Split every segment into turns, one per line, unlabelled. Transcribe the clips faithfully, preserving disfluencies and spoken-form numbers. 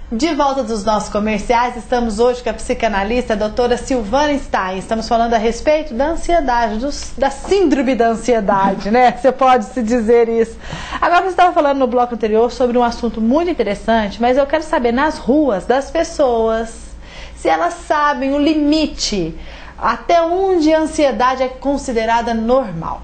De volta dos nossos comerciais, estamos hoje com a psicanalista a doutora Silvana Stein. Estamos falando a respeito da ansiedade, dos, da síndrome da ansiedade, né? Você pode se dizer isso. Agora, você estava falando no bloco anterior sobre um assunto muito interessante, mas eu quero saber nas ruas das pessoas, se elas sabem o limite, até onde a ansiedade é considerada normal.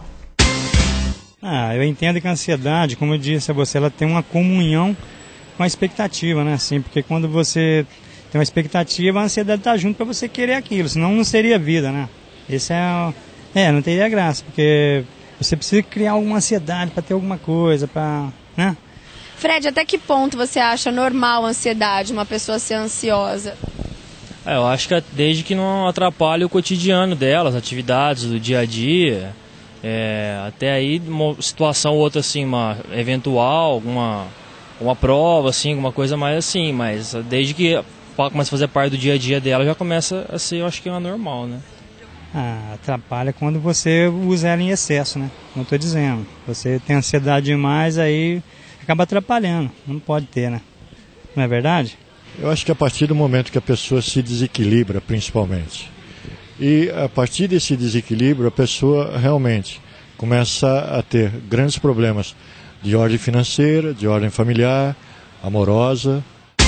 Ah, eu entendo que a ansiedade, como eu disse a você, ela tem uma comunhão com a expectativa, né? Assim, porque quando você tem uma expectativa, a ansiedade está junto para você querer aquilo, senão não seria vida, né? Esse é, é, não teria graça, porque você precisa criar alguma ansiedade para ter alguma coisa, para, né?
Fred, até que ponto você acha normal a ansiedade, uma pessoa ser ansiosa?
É, eu acho que é desde que não atrapalhe o cotidiano delas, atividades do dia a dia, é, até aí uma situação ou outra assim, uma eventual, alguma uma prova, assim, alguma coisa mais assim, mas desde que começa a fazer parte do dia a dia dela, já começa a ser, eu acho que é normal, né?
Ah, atrapalha quando você usa ela em excesso, né? Não estou dizendo. Você tem ansiedade demais, aí acaba atrapalhando. Não pode ter, né? Não é verdade?
Eu acho que a partir do momento que a pessoa se desequilibra, principalmente, e a partir desse desequilíbrio, a pessoa realmente começa a ter grandes problemas de ordem financeira, de ordem familiar, amorosa.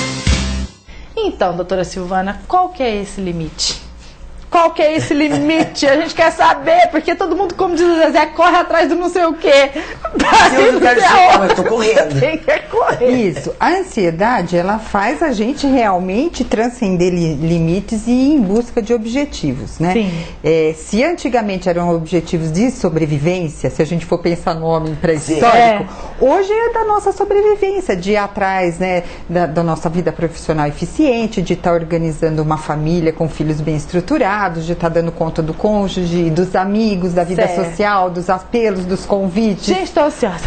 Então, doutora Silvana, qual que é esse limite? Qual que é esse limite? A gente quer saber, porque todo mundo, como diz o Zezé, corre atrás do não sei o quê.
Eu não quero chegar, mas estou correndo.
Tem que correr.
Isso. A ansiedade, ela faz a gente realmente transcender li limites e ir em busca de objetivos, né?
Sim.
É, se antigamente eram objetivos de sobrevivência, se a gente for pensar no homem pré-histórico, é. hoje é da nossa sobrevivência, de ir atrás, né, da, da nossa vida profissional eficiente, de estar organizando uma família com filhos bem estruturados, de estar dando conta do cônjuge, dos amigos, da vida certo. social, dos apelos, dos convites.
Gente, estou ansiosa.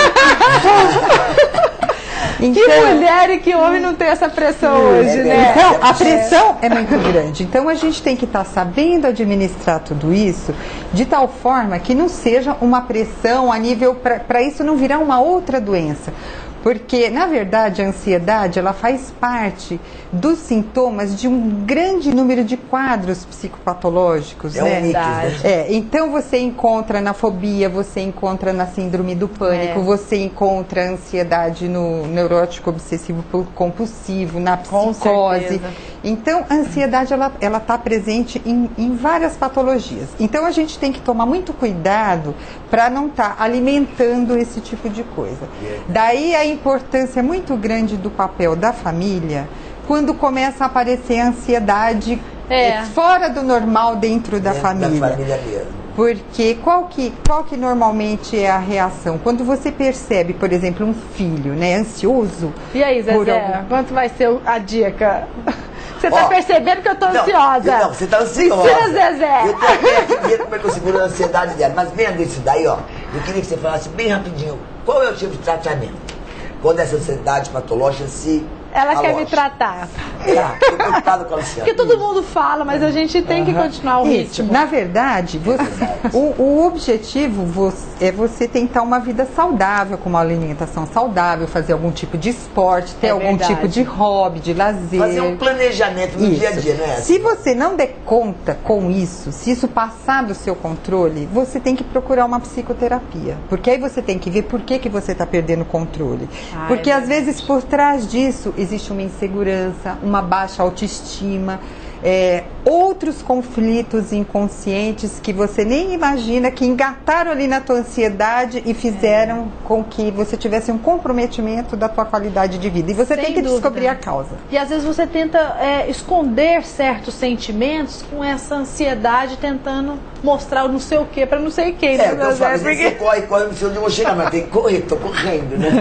Então,
que mulher e que homem não tem essa pressão hoje, né?
Então, a pressão é muito grande. Então, a gente tem que estar sabendo administrar tudo isso de tal forma que não seja uma pressão a nível, para isso não virar uma outra doença. Porque, na verdade, a ansiedade, ela faz parte dos sintomas de um grande número de quadros psicopatológicos,
é
né?
Um mix, né?
É, então você encontra na fobia, você encontra na síndrome do pânico, é. você encontra a ansiedade no neurótico obsessivo compulsivo, na psicose. Então, a ansiedade, ela ela está presente em, em várias patologias. Então, a gente tem que tomar muito cuidado para não estar tá alimentando esse tipo de coisa. Daí a importância muito grande do papel da família quando começa a aparecer a ansiedade é. fora do normal dentro da
dentro
família.
Da família mesmo.
Porque qual que, qual que normalmente é a reação? Quando você percebe, por exemplo, um filho, né, ansioso...
E aí, Zezé, algum... quanto vai ser a dica? Você está percebendo que eu estou ansiosa?
Não, você está ansiosa.
Ensina, Zezé.
Eu estou aqui vendo como é que eu seguro a ansiedade dela. Mas vendo isso daí, ó, eu queria que você falasse bem rapidinho, qual é o tipo de tratamento? Quando essa ansiedade patológica se
Ela
aloja.
quer me tratar.
É, estou preocupado com a ansiedade.
Porque todo mundo fala, mas a gente tem que continuar o
Isso.
ritmo.
Na verdade, você, o, o objetivo você, é você tentar uma vida saudável, com uma alimentação saudável, fazer algum tipo de esporte, ter
é
algum
verdade.
tipo de hobby, de lazer.
Fazer um planejamento no
isso.
dia a dia, não é?
Se você não der conta com isso, se isso passar do seu controle, você tem que procurar uma psicoterapia. Porque aí você tem que ver por que, que você está perdendo o controle.
Ai,
porque
é
às vezes por trás disso existe uma insegurança, uma baixa autoestima, é, outros conflitos inconscientes que você nem imagina, que engataram ali na tua ansiedade e fizeram é. com que você tivesse um comprometimento da tua qualidade de vida. E você
Sem
tem que
dúvida.
descobrir a causa.
E às vezes você tenta é, esconder certos sentimentos com essa ansiedade, tentando mostrar o não sei o que para não sei quem.
É,
né?
eu falo,
porque...
você corre, corre, não sei onde eu vou chegar, mas tem que correr, tô correndo, né?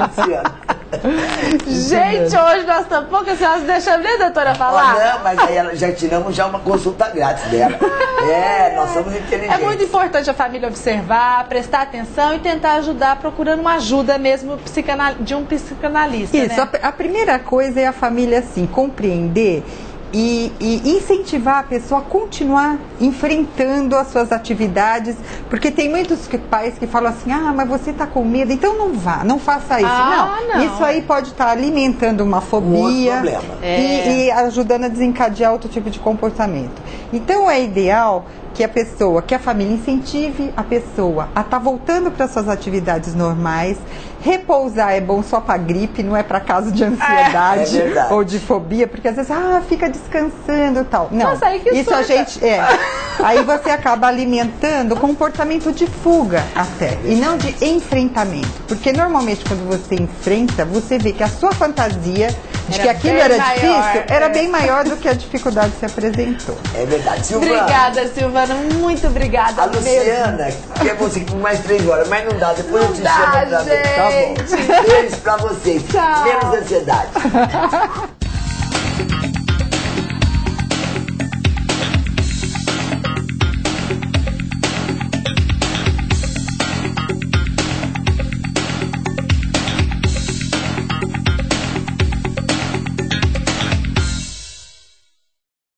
Gente, hoje nós estamos pouco ansiosos, deixa a minha doutora falar.
Oh, não, mas aí ela, já tiramos já uma consulta grátis dela. É, nós somos inteligentes.
É muito importante a família observar, prestar atenção e tentar ajudar, procurando uma ajuda mesmo de um psicanalista.
Isso,
né?
a, a primeira coisa é a família, assim, compreender E, e incentivar a pessoa a continuar enfrentando as suas atividades, porque tem muitos que, pais que falam assim, ah, mas você está com medo, então não vá, não faça isso.
Ah,
não,
não,
isso aí pode estar alimentando uma fobia
um problema.
e,
É.
e ajudando a desencadear outro tipo de comportamento. Então é ideal que a pessoa, que a família incentive a pessoa a estar voltando para suas atividades normais. Repousar é bom só para gripe, não é para caso de ansiedade
é, é
ou de fobia, porque às vezes, ah, fica descansando e tal. Não,
Nossa, aí que
isso a
surta.
gente, é. Aí você acaba alimentando comportamento de fuga até, e não de enfrentamento. Porque normalmente quando você enfrenta, você vê que a sua fantasia de
Era
que aquilo
bem
era
maior,
difícil, era
é.
bem maior do que a dificuldade se apresentou.
É verdade. Silvana,
Obrigada, Silvana, muito obrigada
a
mesmo.
Luciana quer você por mais três horas, mas não dá. Depois
Não
eu te
dá,
chamo pra ver. Tá bom.
gente.
Beijo pra vocês.
Tchau.
Menos ansiedade.